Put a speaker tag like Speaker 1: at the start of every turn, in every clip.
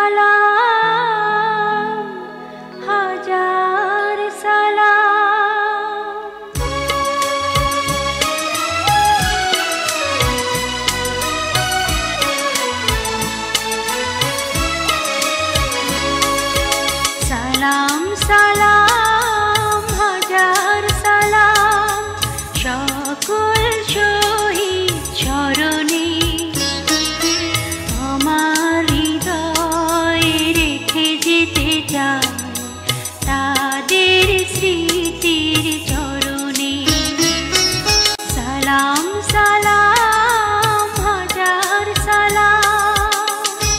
Speaker 1: সালাম হাজার সালাম। সালাম সালাম হাজার সালাম সকল শহীদ চরণে, আমার হৃদয়ে রেখে যেতে চাই তাদের স্মৃতির চরণে। সালাম সালাম হাজার সালাম।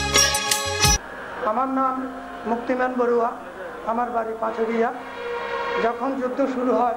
Speaker 2: আমার নাম মুক্তিমান বড়ুয়া, আমার বাড়ি পাঁচুরিয়া। যখন যুদ্ধ শুরু হয়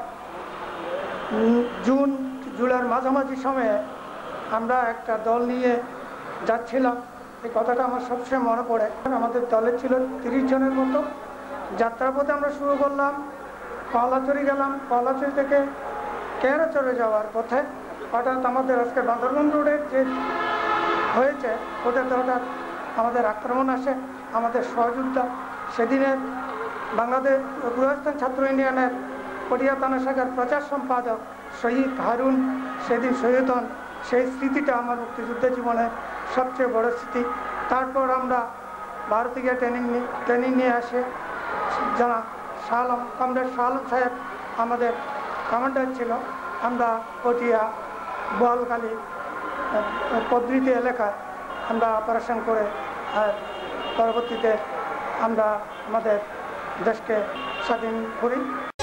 Speaker 2: জুন জুলাইয়ের মাঝামাঝি সময়ে আমরা একটা দল নিয়ে যাচ্ছিলাম। এই কথাটা আমার সবসময় মনে পড়ে। আমাদের দলে ছিল 30 জনের মতো। যাত্রাপথে আমরা শুরু করলাম, কলাচুরি গেলাম। কলাচুরি থেকে কেরাচরে যাওয়ার পথে হঠাৎ আমাদের আজকে বান্দরবান রোডের যে হয়েছে ওটাতে হঠাৎ আমাদের আক্রমণ আসে। আমাদের সহযোদ্ধা সেদিনের বাংলাদেশ গুলিস্তান ছাত্র ইউনিয়নের পটিয়া থানা শাখার প্রচার সম্পাদক শহীদ হারুন সেদিন শহীদ হন। সেই স্মৃতিটা আমার মুক্তিযুদ্ধ জীবনের সবচেয়ে বড় স্মৃতি। তারপর আমরা ভারতে গিয়ে ট্রেনিং নিয়ে আসে জানা কমরেড শাহ আলম সাহেব আমাদের কমান্ডার ছিল। আমরা পটিয়া বোয়ালখালী পদ্ধতি এলাকায় আমরা অপারেশন করে পরবর্তীতে আমরা আমাদের দেশকে স্বাধীন করি।